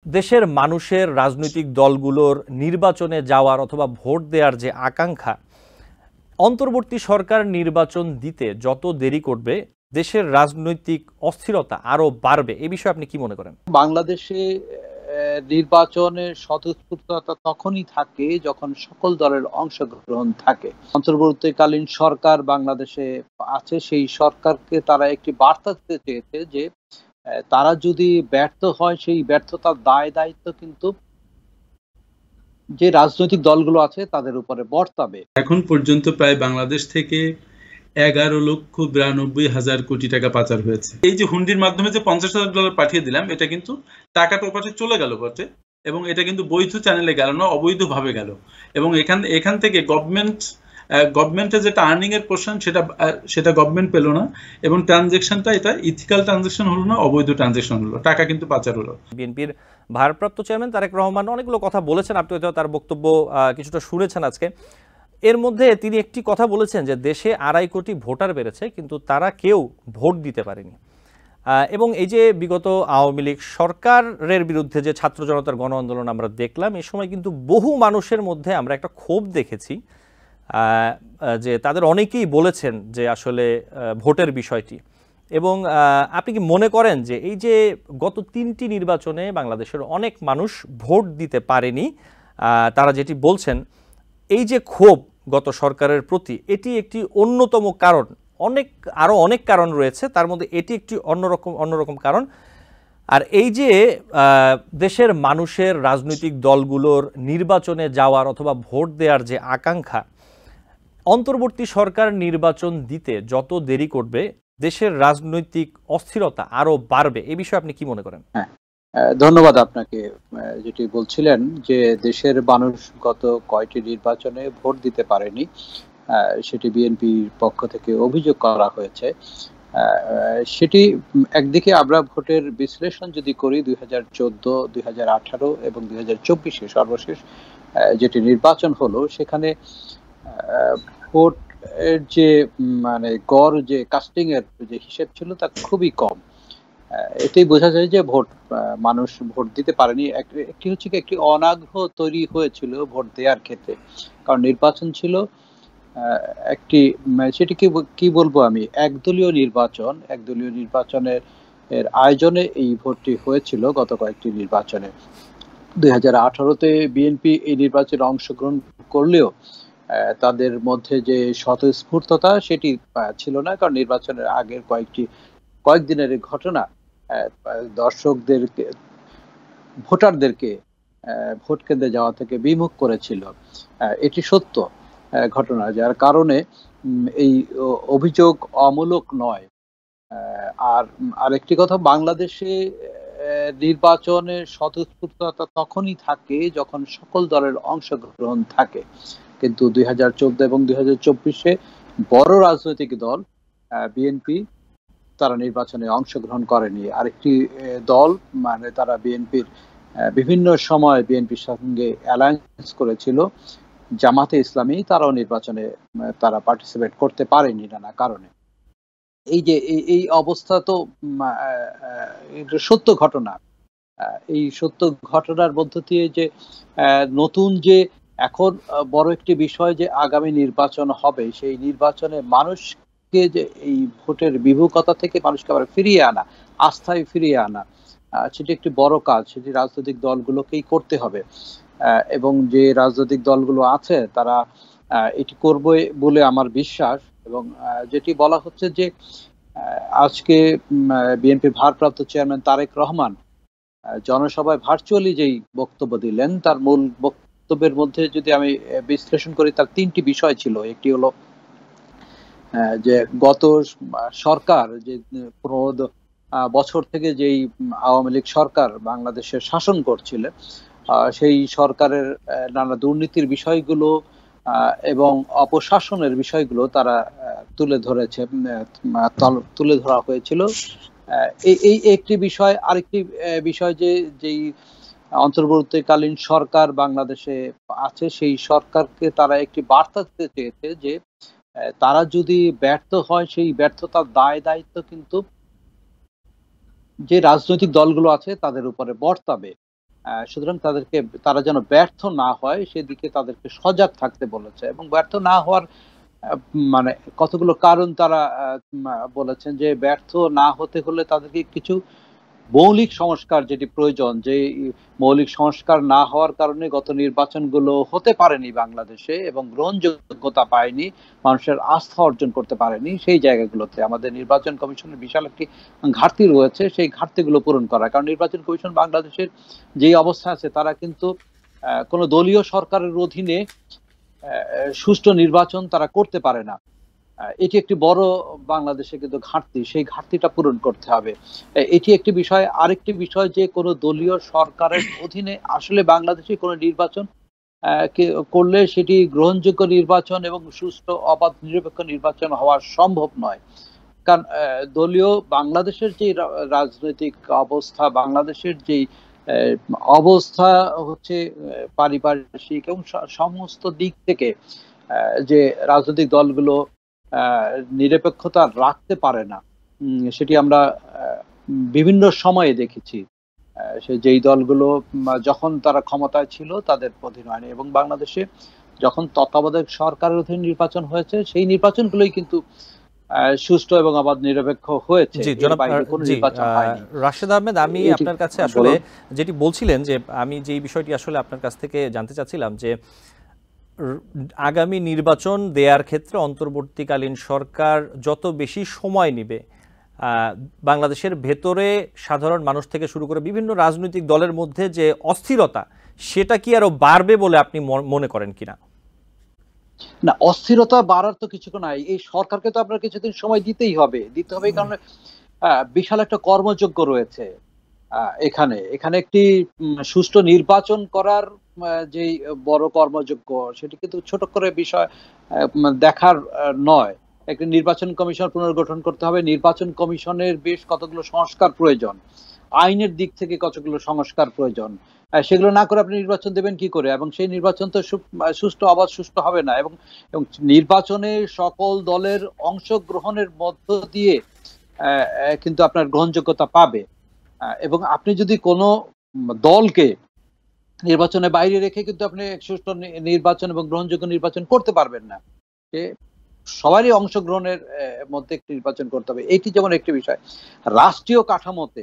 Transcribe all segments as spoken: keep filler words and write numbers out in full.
দেশের মানুষের রাজনৈতিক দলগুলোর নির্বাচনে যাওয়ার অথবা ভোট দেওয়ার যে আকাঙ্ক্ষা, অন্তর্বর্তী সরকার নির্বাচন দিতে যত দেরি করবে দেশের রাজনৈতিক অস্থিরতা আরো বাড়বে। এই বিষয়ে আপনি কি মনে করেন? বাংলাদেশে নির্বাচনের স্বতঃস্ফূর্ততা তখনই থাকে যখন সকল দলের অংশগ্রহণ থাকে। অন্তর্বর্তীকালীন সরকার বাংলাদেশে আছে, সেই সরকারকে তারা একটি বার্তা দিতে চেয়েছে যে তারা যদি ব্যর্থ হয় সেই ব্যর্থতার দায় দায়িত্ব কিন্তু যে রাজনৈতিক দলগুলো আছে তাদের উপরে বর্তাবে। এখন পর্যন্ত প্রায় বাংলাদেশ থেকে এগারো লক্ষ বিরানব্বই হাজার কোটি টাকা পাচার হয়েছে। এই যে হুন্ডির মাধ্যমে যে পঞ্চাশ হাজার ডলার পাঠিয়ে দিলাম, এটা কিন্তু টাকাটা ওপাশে চলে গেল বটে, এবং এটা কিন্তু বৈধ চ্যানেলে গেল না, অবৈধভাবে গেল। এবং এখান এখান থেকে গভর্নমেন্ট গভর্নমেন্টের যেটা আর্নিং এর পোর্শন সেটা সেটা গভর্নমেন্ট পেলো না, এবং ট্রানজেকশনটা এটা ইথিক্যাল ট্রানজেকশন হলো না, অবৈধ ট্রানজেকশন হলো, টাকা কিন্তু পাচার হলো। বিএনপির ভারপ্রাপ্ত চেয়ারম্যান তারেক রহমান অনেকগুলো কথা বলেছেন, আপনি হয়তো তার বক্তব্য কিছুটা শুনেছেন আজকে। এর মধ্যে তিনি একটি কথা বলেছেন যে দেশে আড়াই কোটি ভোটার বেড়েছে, কিন্তু তারা কেউ ভোট দিতে পারেনি। এবং এই যে বিগত আওয়ামী লীগ সরকারের বিরুদ্ধে যে ছাত্র জনতার গণ আন্দোলন আমরা দেখলাম, এই সময় কিন্তু বহু মানুষের মধ্যে আমরা একটা ক্ষোভ দেখেছি, যে তাদের অনেকেই বলেছেন যে আসলে ভোটের বিষয়টি। এবং আপনি কি মনে করেন যে এই যে গত তিনটি নির্বাচনে বাংলাদেশের অনেক মানুষ ভোট দিতে পারেনি, তারা যেটি বলছেন, এই যে ক্ষোভ গত সরকারের প্রতি, এটি একটি অন্যতম কারণ? অনেক আরও অনেক কারণ রয়েছে, তার মধ্যে এটি একটি অন্যরকম অন্যরকম কারণ। আর এই যে দেশের মানুষের রাজনৈতিক দলগুলোর নির্বাচনে যাওয়ার অথবা ভোট দেওয়ার যে আকাঙ্ক্ষা, অন্তর্বর্তী সরকার নির্বাচন দিতে যত দেরি করবে দেশের রাজনৈতিক অস্থিরতা আরো বাড়বে। এই বিষয়ে আপনি কি মনে করেন? হ্যাঁ, ধন্যবাদ আপনাকে। যেটি বলছিলেন যে দেশের মানুষ গত কয়টি নির্বাচনে ভোট দিতে পারেনি, সেটি বিএনপির পক্ষ থেকে অভিযোগ করা হয়েছে। সেটি একদিকে আমরা ভোটের বিশ্লেষণ যদি করি, দুই হাজার চোদ্দ, দুই হাজার আঠারো এবং দুই হাজার চব্বিশে সর্বশেষ যেটি নির্বাচন হলো, সেখানে ভোট এর যে মানে গড় যে কাস্টিং এর যে হিসেব ছিল তা খুবই কম। এটাই বোঝা যায় যে ভোট মানুষ ভোট দিতে পারেনি। একটি হচ্ছে কি, একটি অনাগ্রহ তৈরি হয়েছিল ভোট দেওয়ার ক্ষেত্রে, কারণ নির্বাচন ছিল একটি, সেটি কি কি বলবো আমি, একদলীয় নির্বাচন। একদলীয় নির্বাচনের এর আয়োজনে এই ভোটটি হয়েছিল গত কয়েকটি নির্বাচনে। দুই হাজার আঠারোতে বিএনপি এই নির্বাচনে অংশগ্রহণ করলেও তাদের মধ্যে যে স্বতঃস্ফূর্ততা সেটি ছিল না, কারণ নির্বাচনের আগের কয়েকটি কয়েকদিনের ঘটনা দর্শকদেরকে, ভোটারদেরকে ভোট কেন্দ্রে যাওয়া থেকে বিমুখ করেছিল। এটি সত্য ঘটনা, যার কারণে এই অভিযোগ অমূলক নয়। আর আরেকটি কথা, বাংলাদেশে নির্বাচনের স্বতঃস্ফূর্ততা তখনই থাকে যখন সকল দলের অংশগ্রহণ থাকে, কিন্তু দুই হাজার চোদ্দ এবং দুই হাজার চব্বিশে বড় রাজনৈতিক দল বিএনপি তারা নির্বাচনে অংশগ্রহণ করেনি। আরেকটি দল, মানে তারা বিএনপির বিভিন্ন সময় বিএনপির সঙ্গে অ্যালায়েন্স করেছিল, জামাতে ইসলামী, তারাও নির্বাচনে তারা পার্টিসিপেট করতে পারেনি নানা কারণে। এই যে এই অবস্থা তো সত্য ঘটনা। এই সত্য ঘটনার মধ্য দিয়ে যে নতুন যে এখন বড় একটি বিষয় যে আগামী নির্বাচন হবে, সেই নির্বাচনে মানুষকে যে এই ভোটের বিভুকতা থেকে মানুষকে আবার ফিরিয়ে আনা, আস্থায় ফিরিয়ে আনা, সেটি একটি বড় কাজ। সেটি রাজনৈতিক দলগুলোকেই করতে হবে, এবং যে রাজনৈতিক দলগুলো আছে তারা এটি করবে বলে আমার বিশ্বাস। এবং যেটি বলা হচ্ছে যে আজকে বিএনপির ভারপ্রাপ্ত চেয়ারম্যান তারেক রহমান জনসভায় ভার্চুয়ালি যেই বক্তব্য দিলেন, তার মূল বক্তব্যের মধ্যে যদি আমি বিশ্লেষণ করি, তার তিনটি বিষয় ছিল। একটি হলো যে গত সরকার যে পনেরো বছর থেকে যেই আওয়ামী লীগ সরকার বাংলাদেশের শাসন করছিল, সেই সরকারের নানা দুর্নীতির বিষয়গুলো এবং অপশাসনের বিষয়গুলো তারা তুলে ধরেছে, তুলে ধরা হয়েছিল। এই একটি বিষয়। আরেকটি বিষয় যে যেই অন্তর্বর্তীকালীন সরকার বাংলাদেশে আছে, সেই সরকারকে তারা একটি বার্তা দিতে চেয়েছে যে তারা যদি ব্যর্থ হয় সেই ব্যর্থতার দায় দায়িত্ব কিন্তু যে রাজনৈতিক দলগুলো আছে তাদের উপরে বর্তাবে। সুতরাং তাদেরকে তারা যেন ব্যর্থ না হয় সেদিকে তাদেরকে সজাগ থাকতে বলেছে। এবং ব্যর্থ না হওয়ার মানে কতগুলো কারণ তারা বলেছেন যে ব্যর্থ না হতে হলে তাদেরকে কিছু মৌলিক সংস্কার যেটি প্রয়োজন, যে মৌলিক সংস্কার না হওয়ার কারণে গত নির্বাচনগুলো হতে পারেনি বাংলাদেশে এবং গ্রহণযোগ্যতা পায়নি, মানুষের আস্থা অর্জন করতে পারেনি, সেই জায়গাগুলোতে আমাদের নির্বাচন কমিশনের বিশাল একটি ঘাটতি রয়েছে। সেই ঘাটতিগুলো পূরণ করা, কারণ নির্বাচন কমিশন বাংলাদেশের যেই অবস্থা আছে তারা কিন্তু কোনো দলীয় সরকারের অধীনে সুষ্ঠু নির্বাচন তারা করতে পারে না। এটি একটি বড় বাংলাদেশে কিন্তু ঘাটতি, সেই ঘাটতিটা পূরণ করতে হবে। এটি একটি বিষয়। আরেকটি বিষয় যে কোনো দলীয় সরকারের অধীনে আসলে বাংলাদেশে কোনো নির্বাচন করলে সেটি গ্রহণযোগ্য নির্বাচন এবং সুষ্ঠু অবাধ নিরপেক্ষ নির্বাচন হওয়া সম্ভব নয়। কারণ দলীয় বাংলাদেশের যে রাজনৈতিক অবস্থা, বাংলাদেশের যেই অবস্থা হচ্ছে পারিপার্শ্বিক এবং সমস্ত দিক থেকে যে রাজনৈতিক দলগুলো নিরপেক্ষতা রাখতে পারে না, সেটি আমরা বিভিন্ন সময়ে দেখেছি। সে যেই দলগুলো যখন তারা ক্ষমতায় ছিল তাদের অধীন হয়নি, এবং বাংলাদেশে যখন তত্ত্বাবধায়ক সরকারের অধীনে নির্বাচন হয়েছে সেই নির্বাচনগুলোই কিন্তু সুষ্ঠু এবং অবাধ নিরপেক্ষ হয়েছে। রাশেদ আহমেদ, আমি আপনার কাছে আসলে যেটি বলছিলেন যে আমি যে বিষয়টি আসলে আপনার কাছ থেকে জানতে চাচ্ছিলাম যে আগামী নির্বাচন দেওয়ার ক্ষেত্রে অন্তর্বর্তীকালীন সরকার যত বেশি সময় নেবে, বাংলাদেশের ভেতরে সাধারণ মানুষ থেকে শুরু করে বিভিন্ন রাজনৈতিক দলের মধ্যে যে অস্থিরতা, সেটা কি আরো বাড়বে বলে আপনি মনে করেন কিনা? না, অস্থিরতা বাড়ার তো কিছু নাই। এই সরকারকে তো আপনার কিছুদিন সময় দিতেই হবে দিতে হবে কারণ বিশাল একটা কর্মযজ্ঞ রয়েছে এখানে এখানে একটি সুষ্ঠু নির্বাচন করার যে বড় কর্মযজ্ঞ, সেটি কিন্তু ছোট করে বিষয় দেখার নয়। একটি নির্বাচন কমিশন পুনর্গঠন করতে হবে। নির্বাচন কমিশনের বেশ কতগুলো সংস্কার প্রয়োজন, আইনের দিক থেকে কতগুলো সংস্কার প্রয়োজন। সেগুলো না করে আপনি নির্বাচন দেবেন কি করে? এবং সেই নির্বাচন তো সুষ্ঠু অবাধ সুষ্ঠু হবে না। এবং নির্বাচনে সকল দলের অংশগ্রহণের মধ্য দিয়ে কিন্তু আপনার গ্রহণযোগ্যতা পাবে। এবং আপনি যদি কোনো দলকে নির্বাচনের বাইরে রেখে কিন্তু আপনি সুষ্ঠু নির্বাচন এবং গ্রহণযোগ্য নির্বাচন করতে পারবেন না। সবারই অংশগ্রহণের মধ্যে একটি নির্বাচন করতে হবে, এটি যেমন একটি বিষয়। রাষ্ট্রীয় কাঠামোতে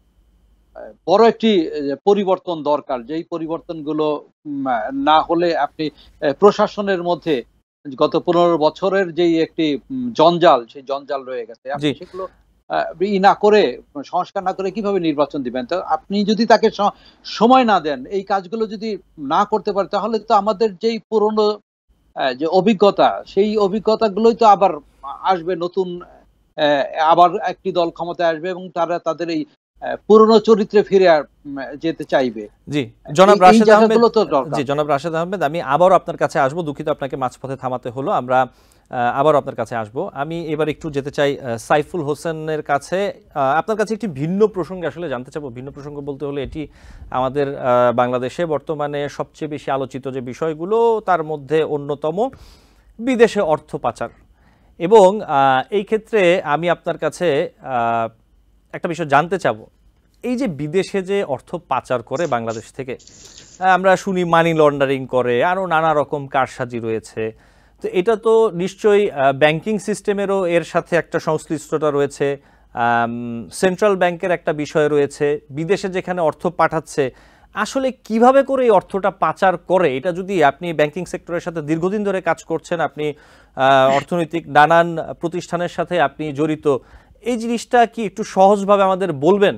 বড় একটি পরিবর্তন দরকার, যেই পরিবর্তনগুলো না হলে আপনি প্রশাসনের মধ্যে গত পনেরো বছরের যেই একটি জঞ্জাল, সেই জঞ্জাল রয়ে গেছে, আপনি সেগুলো ই না করে সংস্কার না করে কিভাবে নির্বাচন দিবেন? তো আপনি যদি তাকে সময় না দেন, এই কাজগুলো যদি না করতে পারে, তাহলে তো আমাদের যেই পুরনো যে অভিজ্ঞতা, সেই অভিজ্ঞতাগুলোই তো আবার আসবে, নতুন আবার একটি দল ক্ষমতায় আসবে এবং তারা তাদের এই পুরনো চরিত্রে ফিরে যেতে চাইবে। জি জনাব রাশেদ আহমেদ, জি জনাব রাশেদ আহমেদ, আমি আবার আপনার কাছে আসবো। দুঃখিত আপনাকে মাঝপথে থামাতে হলো, আমরা আবার আপনার কাছে আসবো। আমি এবার একটু যেতে চাই সাইফুল হোসেনের কাছে। আপনার কাছে একটি ভিন্ন প্রসঙ্গে আসলে জানতে চাবো। ভিন্ন প্রসঙ্গ বলতে হলে এটি আমাদের বাংলাদেশে বর্তমানে সবচেয়ে বেশি আলোচিত যে বিষয়গুলো, তার মধ্যে অন্যতম বিদেশে অর্থ পাচার। এবং এই ক্ষেত্রে আমি আপনার কাছে একটা বিষয় জানতে চাবো, এই যে বিদেশে যে অর্থ পাচার করে বাংলাদেশ থেকে, আমরা শুনি মানি লন্ডারিং করে, আরও নানা রকম কারসাজি রয়েছে, তো এটা তো নিশ্চয়ই ব্যাংকিং সিস্টেমেরও এর সাথে একটা সংশ্লিষ্টতা রয়েছে, সেন্ট্রাল ব্যাংকের একটা বিষয় রয়েছে, বিদেশে যেখানে অর্থ পাঠাচ্ছে আসলে কিভাবে করে এই অর্থটা পাচার করে, এটা যদি আপনি ব্যাংকিং সেক্টরের সাথে দীর্ঘদিন ধরে কাজ করছেন, আপনি অর্থনৈতিক নানান প্রতিষ্ঠানের সাথে আপনি জড়িত, এই জিনিসটা কি একটু সহজভাবে আমাদের বলবেন?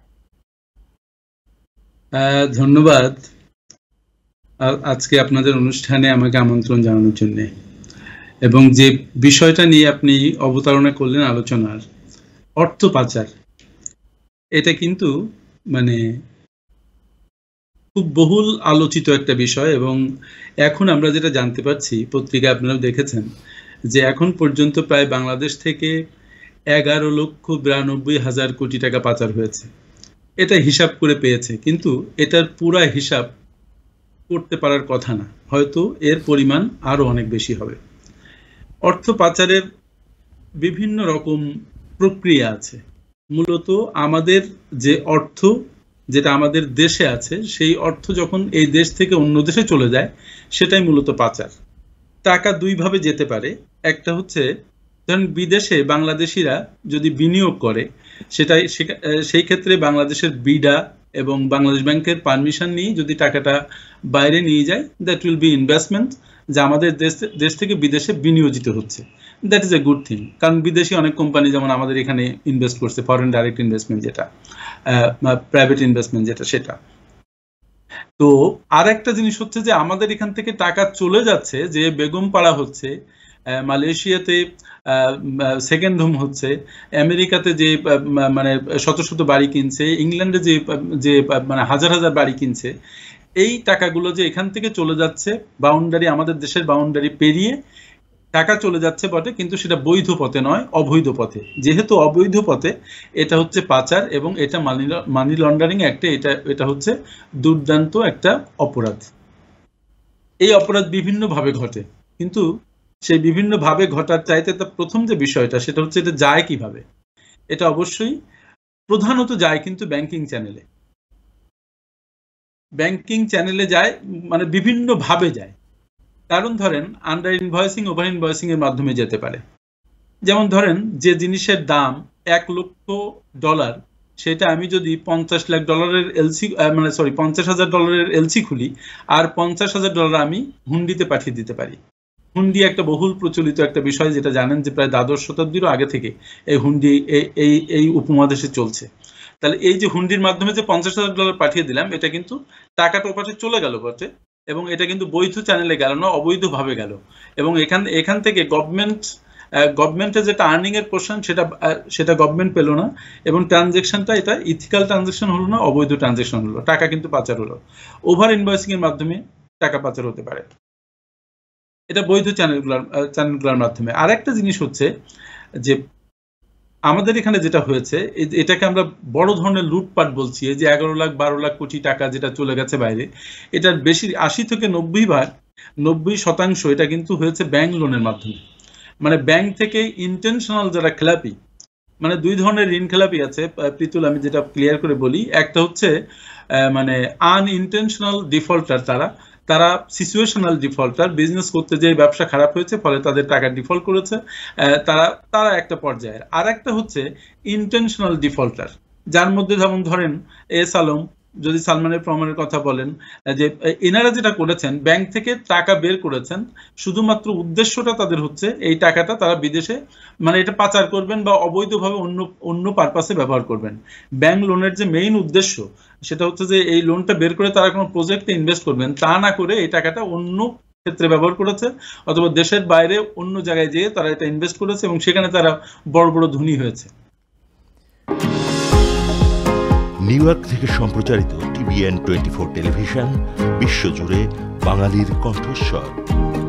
ধন্যবাদ আজকে আপনাদের অনুষ্ঠানে আমাকে আমন্ত্রণ জানানোর জন্য, এবং যে বিষয়টা নিয়ে আপনি অবতারণা করলেন আলোচনার, অর্থ পাচার, এটা কিন্তু মানে খুব বহুল আলোচিত একটা বিষয়। এবং এখন আমরা যেটা জানতে পারছি, পত্রিকায় আপনারাও দেখেছেন যে এখন পর্যন্ত প্রায় বাংলাদেশ থেকে এগারো লক্ষ বিরানব্বই হাজার কোটি টাকা পাচার হয়েছে। এটা হিসাব করে পেয়েছে, কিন্তু এটার পুরা হিসাব করতে পারার কথা না, হয়তো এর পরিমাণ আরো অনেক বেশি হবে। অর্থ পাচারের বিভিন্ন রকম প্রক্রিয়া আছে। মূলত আমাদের যে অর্থ যেটা আমাদের দেশে আছে সেই অর্থ যখন এই দেশ থেকে অন্য দেশে চলে যায় সেটাই মূলত পাচার। টাকা দুইভাবে যেতে পারে, একটা হচ্ছে ধরেন বিদেশে বাংলাদেশিরা যদি বিনিয়োগ করে সেটাই সেই ক্ষেত্রে বাংলাদেশের বিডা এবং বাংলাদেশ ব্যাংকের পারমিশন নিয়ে যদি টাকাটা বাইরে নিয়ে যায়, দ্যাট উইল বি ইনভেস্টমেন্ট, যা আমাদের দেশ দেশ থেকে বিদেশে বিনিয়োজিত হচ্ছে। That is a good thing, কারণ বিদেশি অনেক কোম্পানি যেমন আমাদের এখানে ইনভেস্ট করছে, ফরেন ডাইরেক্ট ইনভেস্টমেন্ট যেটা, প্রাইভেট ইনভেস্টমেন্ট যেটা, সেটা। তো আর একটা জিনিস হচ্ছে যে আমাদের এখান থেকে টাকা চলে যাচ্ছে, যে বেগম পাড়া হচ্ছে, মালয়েশিয়াতে সেকেন্ড হোম হচ্ছে, আমেরিকাতে যে মানে শত শত বাড়ি কিনছে, ইংল্যান্ডে যে যে মানে হাজার হাজার বাড়ি কিনছে, এই টাকাগুলো যে এখান থেকে চলে যাচ্ছে বাউন্ডারি, আমাদের দেশের বাউন্ডারি পেরিয়ে টাকা চলে যাচ্ছে বটে, কিন্তু সেটা বৈধ পথে নয়, অবৈধ পথে। যেহেতু অবৈধ পথে, এটা হচ্ছে পাচার এবং এটা মানি মানি লন্ডারিং একটা, এটা এটা হচ্ছে দুর্দান্ত একটা অপরাধ। এই অপরাধ বিভিন্ন ভাবে ঘটে, কিন্তু সেই বিভিন্ন ভাবে ঘটার চাইতে তার প্রথম যে বিষয়টা সেটা হচ্ছে এটা যায় কিভাবে। এটা অবশ্যই প্রধানত যায় কিন্তু ব্যাংকিং চ্যানেলে, ব্যাংকিং চ্যানেলে যায়, মানে বিভিন্ন ভাবে যায়। কারণ ধরেন আন্ডার ইনভয়েসিং, ওভার ইনভয়েসিং এর মাধ্যমে যেতে পারে। যেমন ধরেন যে জিনিসের দাম এক লক্ষ ডলার, সেটা আমি যদি পঞ্চাশ লাখ ডলারের এলসি মানে সরি পঞ্চাশ হাজার ডলারের এলসি খুলি, আর পঞ্চাশ হাজার ডলার আমি হুন্ডিতে পাঠিয়ে দিতে পারি। হুন্ডি একটা বহুল প্রচলিত একটা বিষয়, যেটা জানেন যে প্রায় দ্বাদশ শতাব্দীরও আগে থেকে এই হুন্ডি এই এই উপমহাদেশে চলছে। তাহলে এই যে হুন্ডির মাধ্যমে যে পঞ্চাশ হাজার ডলার পাঠিয়ে দিলাম, এটা কিন্তু টাকাটা ওপাশে চলে গেল বটে, এবং এটা কিন্তু বৈধ চ্যানেলে গেল না, অবৈধভাবে গেল। এবং এখান এখান থেকে গভর্নমেন্ট গভর্নমেন্টের যেটা আর্নিং এর পোর্শন সেটা সেটা গভর্নমেন্ট পেলো না, এবং ট্রানজেকশনটা এটা ইথিক্যাল ট্রানজেকশন হলো না, অবৈধ ট্রানজেকশন হলো, টাকা কিন্তু পাচার হলো। ওভার ইনভয়েসিং এর মাধ্যমে টাকা পাচার হতে পারে, এটা বৈধ চ্যানেলগুলোর চ্যানেলগুলোর মাধ্যমে। আর একটা জিনিস হচ্ছে যে আমাদের এখানে যেটা হয়েছে, এটাকে আমরা বড় ধরনের লুটপাট বলছি, এই যে এগারো লাখ বারো লাখ কোটি টাকা যেটা চলে গেছে বাইরে, এটার বেশি আশি থেকে নব্বই ভাগ নব্বই শতাংশ এটা কিন্তু হয়েছে ব্যাংক লোনের মাধ্যমে। মানে ব্যাংক থেকে ইন্টেনশনাল যারা খেলাপি, মানে দুই ধরনের ঋণ খেলাপি আছে প্রীতুল, আমি যেটা ক্লিয়ার করে বলি। একটা হচ্ছে মানে আনইনটেনশনাল ডিফল্টার, তারা তারা সিচুয়েশনাল ডিফল্টার, বিজনেস করতে যে ব্যবসা খারাপ হয়েছে ফলে তাদের টাকা ডিফল্ট করেছে, তারা তারা একটা পর্যায়ের। আর একটা হচ্ছে ইন্টেনশনাল ডিফল্টার, যার মধ্যে যেমন ধরেন এস আলম, যদি সালমানের প্রমাণের কথা বলেন, যে এনারা যেটা করেছেন ব্যাংক থেকে টাকা বের করেছেন, শুধুমাত্র উদ্দেশ্যটা তাদের হচ্ছে এই টাকাটা তারা বিদেশে মানে এটা পাচার করবেন বা অবৈধভাবে অন্য অন্য পারপাসে ব্যবহার করবেন। ব্যাংক লোনের যে মেইন উদ্দেশ্য সেটা হচ্ছে যে এই লোনটা বের করে তারা কোনো প্রজেক্টে ইনভেস্ট করবেন, তা না করে এই টাকাটা অন্য ক্ষেত্রে ব্যবহার করেছে, অথবা দেশের বাইরে অন্য জায়গায় যেয়ে তারা এটা ইনভেস্ট করেছে এবং সেখানে তারা বড় বড় ধনী হয়েছে। নিউ ইয়র্ক থেকে সম্প্রচারিত টিভিএন টোয়েন্টি ফোর টেলিভিশন, বিশ্বজুড়ে বাঙালির কণ্ঠস্বর।